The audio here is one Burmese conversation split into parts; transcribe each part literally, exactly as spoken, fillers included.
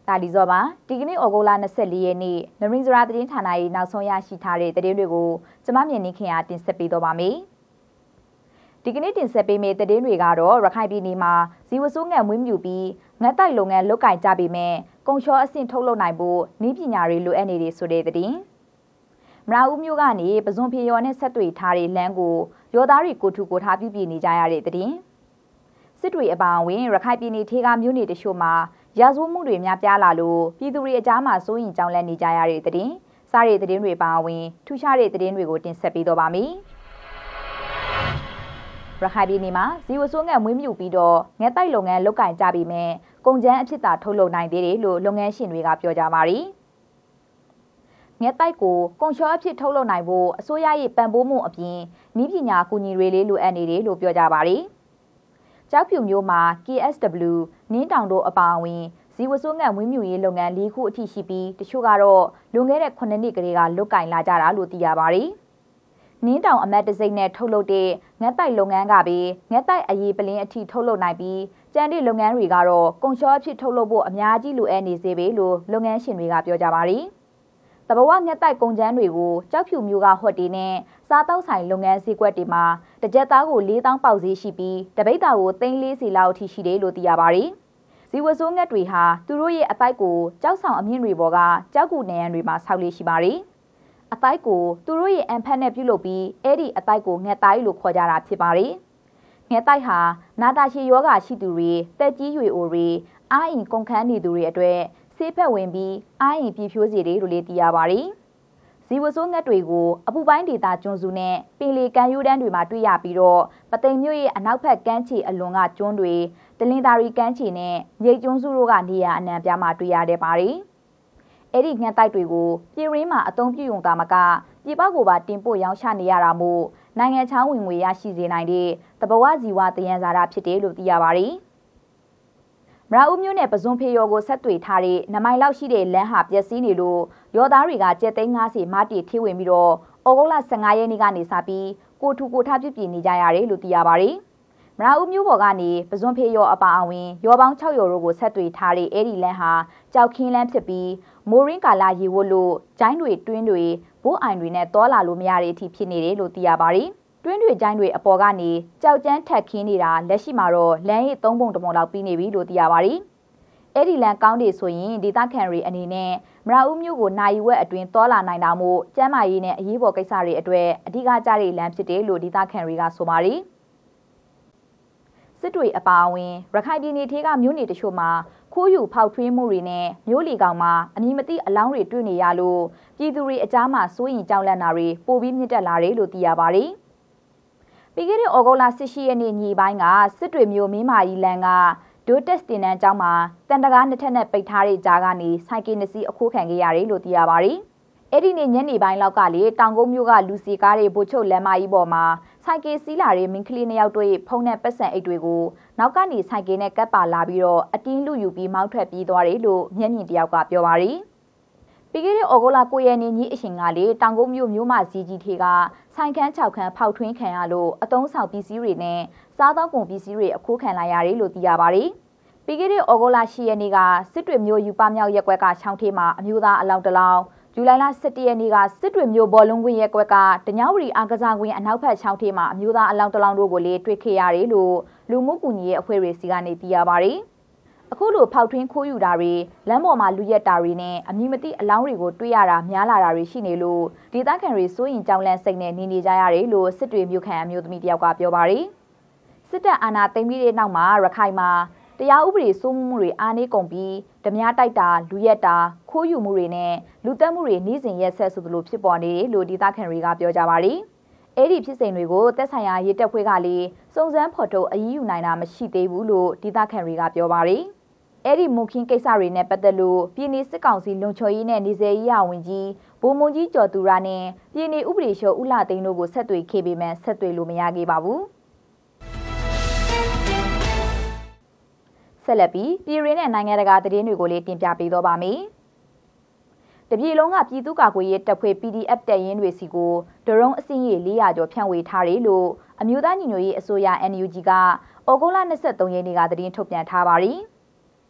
တာလီဇောပါဒီကနေ့ဩဂုတ်လ၂၄ရက်နေ့နရင်းစရာသတင်းဌာနရဲ့နောက်ဆုံးရရှိထားတဲ့သတင်းတွေကိုကျမမြင်နေခင်အားတင်ဆက်ပေးတော့ပါမယ်ဒီကနေ့တင်ဆက်ပေးမယ့်သတင်းတွေကတော့ရခိုင်ပြည်နယ်မှာဇီဝဆိုးငတ်မွေးမြူပြီးငတ်တိုက်လုပ်ငန်းလုပ်ကင်ကြပေမဲ့ကုံချောအဆင့်ထုတ်လုပ်နိုင်ဖို့နည်းပညာတွေလိုအပ်နေတယ်ဆိုတဲ့သတင်းမရာဦးမျိုးကနေပဇွန်ဖြေရော်နဲ့ဆက်တွေ့ထားတဲ့လမ်းကိုရောသားတွေကိုထူကိုထားပြုပြင်နေကြရတဲ့သတင်းစစ်တွေအပါအဝင်ရခိုင်ပြည်နယ်ထေကမြို့နယ်တချို့မှာရာဇဝတ်မှုတွေများပြားလာလို့ပြည်သူတွေအကြားမှာစိုးရိမ်ကြောင်းလန့်နေကြရတဲ့သတင်းစားတဲ့သတင်းတွေပါဝင်ထူးခြားတဲ့သတင်းတွေကိုတင်ဆက်ပေးတော့ပါမယ်ရခိုင်ပြည်နယ်မှာဇီဝဆိုးငတ်မွေးမြူပြီးတော့ငတ်တိုက်လုပ်ငန်းလုပ်ကင်ကြပြီးမြဲကုန်ကျန်းအဖြစ်သာထုတ်လုပ်နိုင်သေးတယ်လို့လုပ်ငန်းရှင်တွေကပြောကြပါရီငတ်တိုက်ကိုကုန်ချောအဖြစ်ထုတ်လုပ်နိုင်ဖို့အစိုးရရဲ့ပံ့ပိုးမှုအပြင်နည်းပညာအကူအညီတွေလေးလိုအပ်နေတယ်လို့ပြောကြပါရီကျောက်ဖြူမြို့မှာ K S W နင်းတောင်တို့အပါအဝင်ဇီဝဆိုးငတ်မွေးမြူရေးလုပ်ငန်း၄ခုအထိရှိပြီးတချို့ကတော့လွန်ခဲ့တဲ့ခုနှစ်နှစ်ကလေးကလုတ်ကင်လာကြတာလို့သိရပါရီနင်းတောင်အမတ်တစိမ့်နဲ့ထုတ်လုပ်တဲ့ငတ်တိုက်လုပ်ငန်းကပဲငတ်တိုက်အရေးပလင်းအထိထုတ်လုပ်နိုင်ပြီးကျန်တဲ့လုပ်ငန်းတွေကတော့ကုန်ချောအဖြစ်ထုတ်လုပ်ဖို့အများကြီးလိုအပ်နေစေပဲလို့လုပ်ငန်းရှင်တွေကပြောကြပါရီတဘဝငတ်တိုက်ကုန်ကျန်းတွေကိုကြောက်ဖြူမျိုးကဟိုတယ်နဲ့စားတောက်ဆိုင်လုပ်ငန်းဈေးကွက်တွေမှာတစ်ကြက်သားကို၄တောင်းပေါက်ဈေးရှိပြီးတပိတ်တာကိုသိန်း၄စီလောက်အထိရှိတယ်လို့သိရပါရီဇီဝဆိုးငတ်တွေဟာသူတို့ရဲ့အတိုက်ကိုကြောက်ဆောင်အမြင့်တွေပေါ်ကကြောက်ကူနေရန်တွေမှာဆောက်လေးရှိပါရီအတိုက်ကိုသူတို့ရဲ့အန်ဖက်နဲ့ပြုလုပ်ပြီးအဲ့ဒီအတိုက်ကိုငှက်တိုက်လို့ခေါ်ကြတာဖြစ်ပါရီငှက်တိုက်ဟာနာတာရှည်ယောဂရှိသူတွေတက်ကြီးရွယ်အိုတွေအာရင်ကုန်ခန်းနေသူတွေအတွက်ဆေးဖက်ဝင်ပြီးအာရင်ပြည့်ဖြိုးစေတယ်လို့လည်းသိရပါရီဇီဝဆိုးငတ်တွေကိုအပူပိုင်းဒေသကျွန်းစုနဲ့ပင်လယ်ကမ်းရိုးတန်းတွေမှာတွေ့ရပြီးတော့ပသိမ်မြို့ရဲ့အနောက်ဘက်ကမ်းခြေအလွန်ကကျွန်းတွေတလင်သာရီကမ်းခြေနဲ့မြိတ်ကျွန်းစုတို့ကနေရာအနှံပြားမှာတွေ့ရတဲ့ပါရီအဲ့ဒီငှက်တိုက်တွေကိုပြည်ရင်းမှာအသုံးပြုုံတာမကပြည်ပကိုပါတင်ပို့ရောင်းချနေရတာမို့နိုင်ငံခြားဝင်ငွေရရှိစေနိုင်တဲ့တဘဝဇီဝတယံဇာတာဖြစ်တယ်လို့သိရပါရီမရာဦးမျိုးနဲ့ပဇွန်ဖေရော်ကိုဆက်တွေ့ထားတဲ့နမိုင်လောက်ရှိတဲ့လမ်းဟာပျက်စီးနေလို့ရောသားတွေကကျက်သိန်း၅စီမတီထေးဝင်ပြီးတော့ဩဂုတ်လ၁၅ရက်နေ့ကနေစပြီးကိုထူကိုထားပြပြနေကြရတယ်လို့သိရပါရီမရာဦးမျိုးပေါ်ကနေပဇွန်ဖေရော်အပါအဝင်ရောပေါင်း၆ရော်တို့ကိုဆက်တွေ့ထားတဲ့အဲ့ဒီလမ်းဟာကြောက်ခင်းလမ်းဖြစ်ပြီးမိုးရင်းကာလာရေဝတ်လို့ဂျိုင်းတွေတွင်းတွေဘိုးအိုင်တွေနဲ့တောလာလို့မရတဲ့အထိဖြစ်နေတယ်လို့သိရပါရီတွင်းတွေဂျိုင်းတွေအပေါ်ကနေကြောက်ကျန်းထက်ခင်းနေတာလက်ရှိမှာတော့လမ်းရဲ့သုံးပုံတစ်ပုံလောက်ပြီးနေပြီလို့သိရပါရီအဲ့ဒီလမ်းကောင်းတယ်ဆိုရင်ဒေသခံတွေအနေနဲ့မရာဦးမျိုးကိုနိုင်ဝက်အတွင်းတောလာနိုင်တာမို့ကျမ်းမာရေးနဲ့အရေးပေါ်ကိစ္စတွေအတွက်အဓိကကျတဲ့လမ်းဖြစ်တယ်လို့ဒေသခံတွေကဆိုပါရီစစ်တွေအပါအဝင်ရခိုင်ပြည်နယ်ထဲကမြို့နယ်တချို့မှာခိုးယူဖောက်ထွင်းမှုတွေနဲ့မြို့လီကောင်မှာအမည်မသိအလောင်းတွေတွေ့နေရလို့ပြည်သူတွေအကြားမှာစိုးရိမ်ကြောက်လန့်တာတွေပိုပြီးမြင့်တက်လာတယ်လို့သိရပါရီပြီးခဲ့တဲ့ဩဂုတ်လ၁၈ရက်နေ့ညပိုင်းကစစ်တွေမြို့မင်းမာကြီးလမ်းကဒိုတက်စတင်နန်းကျောင်းမှာတန်တကားနှစ်ထပ်နဲ့ပိတ်ထားတဲ့ကြားကနေစိုက်ကီနှစ်စီးအခိုးခံခဲ့ရတယ်လို့သိရပါရီအဲ့ဒီနေ့ညနေပိုင်းလောက်ကလေတောင်ကုန်းမြို့ကလူစီကားတွေဗိုလ်ချုပ်လမ်းမကြီးပေါ်မှာစိုက်ကီစီးလာတဲ့မင်းကလေးနှစ်ယောက်တို့ဖုံးတဲ့ပတ်စံအိတ်တွေကိုနောက်ကနေစိုက်ကီနဲ့ကပ်ပါလာပြီးတော့အတင်းလူယူပြီးမောင်းထွက်ပြေးသွားတယ်လို့မျက်မြင်တယောက်ကပြောပါရီပြီးခဲ့တဲ့ဩဂုတ်လ၉ရက်နေ့ညအချိန်ကလေတောင်ကုန်းမြို့မြို့မဈေးကြီးထေကဆိုင်ခန်း၆ခန်းဖောက်ထွင်းခံရလို့အတုံးဆောင်ပစ္စည်းတွေနဲ့စားသောက်ကုန်ပစ္စည်းတွေအခိုးခံလာရတယ်လို့သိရပါရီပြီးခဲ့တဲ့ဩဂုတ်လ၈ရက်နေ့ကစစ်တွေမြို့ယူပမြောက်ရက်ကွက်ကချောင်းထေးမှာအမျိုးသားအလောင်းတစ်လောင်းဇူလိုင်လ၁၁ရက်နေ့ကစစ်တွေမြို့ဘော်လုံးကွင်းရက်ကွက်ကတညဝရီအားကစားကွင်းအနောက်ဘက်ချောင်းထေးမှာအမျိုးသားအလောင်းတစ်လောင်းတို့ကိုလည်းတွေ့ခဲ့ရတယ်လို့လူမှုကူညီရေးအဖွဲ့တွေစီကနေသိရပါရီအခုလိုဖောက်ထွင်းခိုးယူတာတွေလမ်းပေါ်မှာလူရက်တာတွေနဲ့အမည်မသိအလောင်းတွေကိုတွေ့ရတာများလာတာတွေရှိနေလို့ဒေသခံတွေစိုးရင်ကြောင်လန့်စိတ်နဲ့နေနေကြရတယ်လို့စစ်တွေမြို့ခံအမျိုးသမီးတယောက်ကပြောပါရီစစ်တပ်အာဏာသိမ်းပြီးတဲ့နောက်မှာရခိုင်မှာတရားဥပဒေစိုးမိုးမှုတွေအားနည်းကုန်ပြီးဓမြတိုက်တာလူရက်တာခိုးယူမှုတွေနဲ့လူတက်မှုတွေနှိစဉ်ရက်ဆက်ဆိုသလိုဖြစ်ပေါ်နေတယ်လို့ဒေသခံတွေကပြောကြပါရီအဲ့ဒီဖြစ်စဉ်တွေကိုသက်ဆိုင်ရာရေးတပ်ဖွဲ့ကလည်းစုံစမ်းဖော်ထုတ်အရေးယူနိုင်တာမရှိသေးဘူးလို့ဒေသခံတွေကပြောပါရီအဲ့ဒီမုန်ခင်းကိစ္စတွေနဲ့ပတ်သက်လို့ပြည်내စစ်ကောင်စီလုံခြုံရေးနဲ့နေစေရေးဝန်ကြီးဗိုလ်မှူးကြီးကျော်သူရနဲ့ပြည်내ဥပဒေချုပ်ဦးလာသိန်းတို့ကိုဆက်သွယ်ခဲ့ပေမဲ့ဆက်သွယ်လို့မရခဲ့ပါဘူးဆက်လက်ပြီးပြည်ရင်းနဲ့နိုင်ငံတကာသတင်းတွေကိုလည်းတင်ပြပေးတော့ပါမယ်။တပြည်လုံးကပြည်သူ့ကာကွယ်ရေးတပ်ဖွဲ့ P D F တပ်ရင်းတွေစီကိုဒရုန်းအစင်းရေ၄ရာကျော်ဖြန့်ဝေထားတယ်လို့အမျိုးသားညီညွတ်ရေးအစိုးရ N U G ကဩဂုတ်လ၂၃ရက်နေ့ကသတင်းထုတ်ပြန်ထားပါရီ။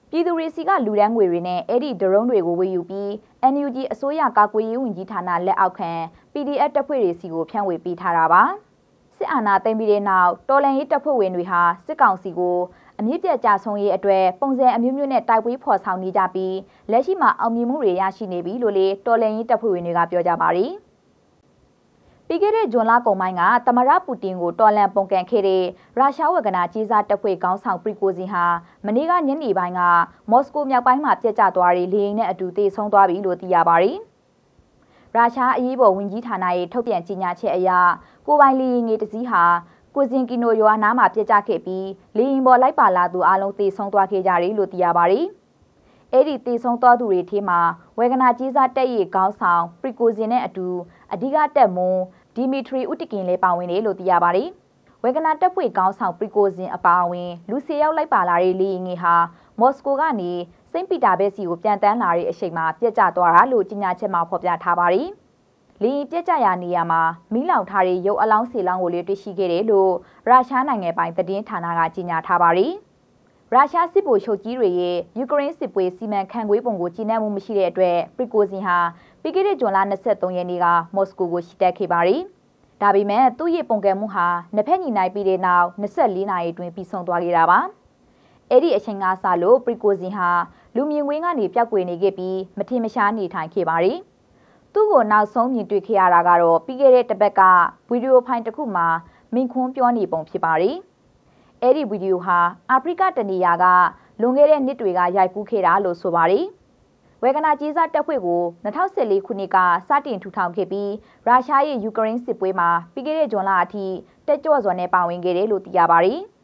ပြည်သူတွေစီကလူဒန်းငွေတွေနဲ့အဲ့ဒီဒရုန်းတွေကိုဝယ်ယူပြီး အန် ယူ ဂျီ အစိုးရကာကွယ်ရေးဝန်ကြီးဌာနလက်အောက်ခံ ပီ ဒီ အက်ဖ် တပ်ဖွဲ့တွေစီကိုဖြန့်ဝေပေးထားတာပါစစ်အာဏာသိမ်းပြီးတဲ့နောက်တော်လှန်ရေးတပ်ဖွဲ့ဝင်တွေဟာစစ်ကောင်စီကိုအမြင့်ပြတ်ကြဆုံးရေးအတွက်ပုံစံအမျိုးမျိုးနဲ့တိုက်ပွဲဖော်ဆောင်နေကြပြီးလက်ရှိမှာအောင်မြင်မှုတွေရရှိနေပြီလို့လေတော်လှန်ရေးတပ်ဖွဲ့ဝင်တွေကပြောကြပါတယ်ပြီးခဲ့တဲ့ဇွန်လကုန်ပိုင်းကသမရပူတင်ကိုတော်လှန်ပုန်ကန်ခဲ့တဲ့ရုရှားဝက်ကနာကြီးစားတပ်ဖွဲ့ခေါင်းဆောင်ပရီကိုဇင်ဟာမနေ့ကညနေပိုင်းကမော်စကိုမြောက်ပိုင်းမှာပြက်ကျသွားတဲ့လေယာဉ်နဲ့အတူတေဆုံးသွားပြီလို့သိရပါတယ်။ရုရှားအရေးပေါ်ဝန်ကြီးဌာနရဲ့ထုတ်ပြန်ကြေညာချက်အရကိုပိုင်လေယာဉ်ငယ်တစ်စီးဟာကိုဇင်ကီနိုရွာနားမှာပြက်ကျခဲ့ပြီးလေယာဉ်ပေါ်လိုက်ပါလာသူအလုံးတေဆုံးသွားခဲ့ကြတယ်လို့သိရပါတယ်။အဲ့ဒီတေဆုံးသွားသူတွေထဲမှာဝက်ကနာကြီးစားတပ်ရဲ့ခေါင်းဆောင်ပရီကိုဇင်နဲ့အတူအဓိကတပ်မွန်ဒီမီထရီဥတကင်လည်းပါဝင်တယ်လို့သိရပါတယ်။ဝက်ကနာတပ်ဖွဲ့ခေါင်းဆောင်ပရီကိုဇင်အပါအဝင်လူစီရောက်လိုက်ပါလာတဲ့လေယာဉ်ငယ်ဟာမော်စကိုကနေစိန့်ပီတာဘက်စီကိုပြန်တန်းလာတဲ့အချိန်မှာပြက်ကျသွားတာလို့ကြေညာချက်မှာဖော်ပြထားပါတယ်။လေယာဉ်ပြက်ကျရာနေရာမှာမီးလောင်ထားတဲ့ရုပ်အလောင်းစီလောင်းကိုလည်းတွေ့ရှိခဲ့တယ်လို့ရုရှားနိုင်ငံပိုင်သတင်းဌာနကကြေညာထားပါတယ်။ရုရှားစစ်ဗိုလ်ချုပ်ကြီးတွေရဲ့ယူကရိန်းစစ်ပွဲစီမံခန့်ခွဲပုံကိုကျင့်နှံမှုမရှိတဲ့အတွက်ပရီကိုဇင်ဟာပြီးခဲ့တဲ့ဇွန်လ၂၃ရက်နေ့ကမော်စကိုကိုရှီတက်ခဲ့ပါတယ်။ဒါပေမဲ့သူ့ရဲ့ပုံကံမှုဟာနှစ်ဖက်ညီနိုင်ပြီးတဲ့နောက်၂၄နာရီအတွင်းပြီးဆုံးသွားခဲ့တာပါ။အဲ့ဒီအချိန်ကစလို့ပရီကိုဇင်ဟာလူမြင်ကွင်းကနေပျောက်ကွယ်နေခဲ့ပြီးမထင်မရှားနေထိုင်ခဲ့ပါတယ်။သူ့ကိုနောက်ဆုံးမြင်တွေ့ခဲ့ရတာကတော့ပြီးခဲ့တဲ့တစ်ပတ်ကဗီဒီယိုဖိုင်တစ်ခုမှာမင်းခွန်းပြောနေပုံဖြစ်ပါတယ်။အဲ့ဒီဗီဒီယိုဟာအာဖရိကတနေရာကလွန်ခဲ့တဲ့နှစ်တွေကရိုက်ကူးခဲ့တာလို့ဆိုပါတယ်။ဝက်ကနာကြီးစားတပ်ဖွဲ့ကို၂၀၁၄ခုနှစ်ကစတင်ထူထောင်ခဲ့ပြီးရုရှားရဲ့ယူကရိန်းစစ်ပွဲမှာပြီးခဲ့တဲ့ဇွန်လအထိတက်ကြွစွာနဲ့ပါဝင်ခဲ့တယ်လို့သိရပါတယ်။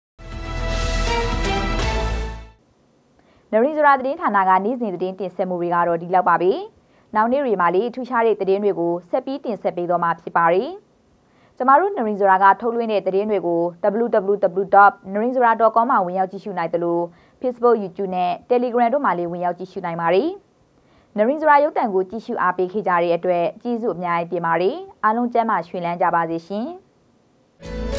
နရီဇရာသတင်းဌာနကနေ့စဉ်သတင်းတင်ဆက်မှုတွေကတော့ဒီလောက်ပါပဲ။နောက်နေ့တွေမှာလည်းထူးခြားတဲ့သတင်းတွေကိုဆက်ပြီးတင်ဆက်ပေးသွားမှာဖြစ်ပါတယ်။ကျမတို့နရီဇရာကထုတ်လွှင့်တဲ့သတင်းတွေကို ဒဘလျူ ဒဘလျူ ဒဘလျူ ဒေါ့ နရီဇရာ ဒေါ့ ကောမ် မှာဝင်ရောက်ကြည့်ရှုနိုင်တယ်လို့ Facebook YouTube နဲ့ Telegram တို့မှာလည်းဝင်ရောက်ကြည့်ရှုနိုင်ပါတယ်။နရင်းစရာရုပ်တံကိုကြည့်ရှုအားပေးခဲ့ကြတဲ့အတွက်ကျေးဇူးအများကြီးတင်ပါတယ်။အားလုံးကျန်းမာရွှင်လန်းကြပါစေရှင်။